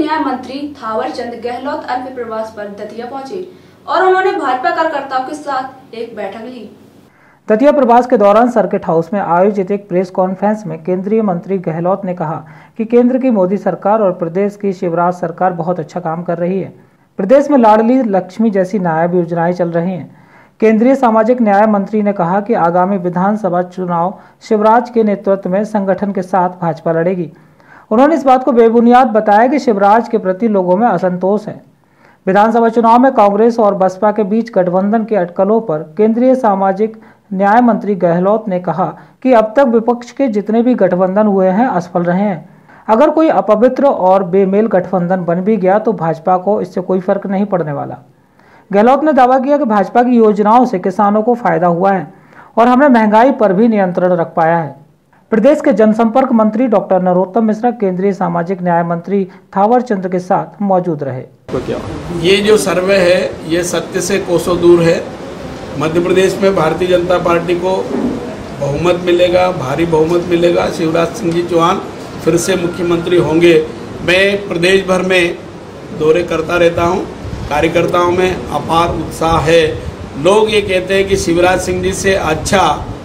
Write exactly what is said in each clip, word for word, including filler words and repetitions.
न्याय मंत्री थावर चंद गहलोत अल्प प्रवास पर दतिया पहुंचे और उन्होंने भाजपा कार्यकर्ताओं के साथ एक बैठक ली। दतिया प्रवास के दौरान सर्किट हाउस में आयोजित एक प्रेस कॉन्फ्रेंस में केंद्रीय मंत्री गहलोत ने कहा कि केंद्र की मोदी सरकार और प्रदेश की शिवराज सरकार बहुत अच्छा काम कर रही है। प्रदेश में लाडली लक्ष्मी जैसी नायब योजनाएं चल रही हैं। केंद्रीय सामाजिक न्याय मंत्री ने कहा कि आगामी विधानसभा चुनाव शिवराज के नेतृत्व में संगठन के साथ भाजपा लड़ेगी। उन्होंने इस बात को बेबुनियाद बताया कि शिवराज के प्रति लोगों में असंतोष है। विधानसभा चुनाव में कांग्रेस और बसपा के बीच गठबंधन के अटकलों पर केंद्रीय सामाजिक न्याय मंत्री गहलोत ने कहा कि अब तक विपक्ष के जितने भी गठबंधन हुए हैं असफल रहे हैं। अगर कोई अपवित्र और बेमेल गठबंधन बन भी गया तो भाजपा को इससे कोई फर्क नहीं पड़ने वाला। गहलोत ने दावा किया कि भाजपा की योजनाओं से किसानों को फायदा हुआ है और हमने महंगाई पर भी नियंत्रण रख पाया है। प्रदेश के जनसंपर्क मंत्री डॉक्टर नरोत्तम मिश्रा केंद्रीय सामाजिक न्याय मंत्री थावर चंद के साथ मौजूद रहे। ये जो सर्वे है ये सत्य से कोसों दूर है। मध्य प्रदेश में भारतीय जनता पार्टी को बहुमत मिलेगा, भारी बहुमत मिलेगा। शिवराज सिंह जी चौहान फिर से मुख्यमंत्री होंगे। मैं प्रदेश भर में दौरे करता रहता हूं। कार्यकर्ताओं में अपार उत्साह है। लोग ये कहते हैं कि शिवराज सिंह जी से अच्छा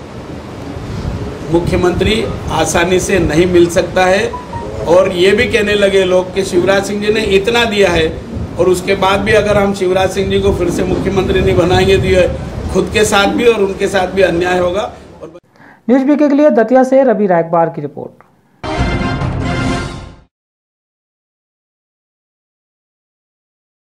मुख्यमंत्री आसानी से नहीं मिल सकता है और ये भी कहने लगे लोग कि शिवराज सिंह जी ने इतना दिया है और उसके बाद भी अगर हम शिवराज सिंह जी को फिर से मुख्यमंत्री नहीं बनाएंगे तो ये खुद के साथ भी और उनके साथ भी अन्याय होगा। न्यूज़ बीके के लिए दतिया से रवि रायकबार की रिपोर्ट।